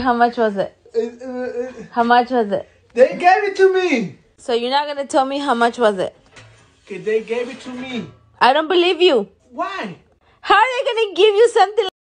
How much was it? How much was it? They gave it to me. So you're not going to tell me how much was it? Okay, they gave it to me. I don't believe you. Why? How are they going to give you something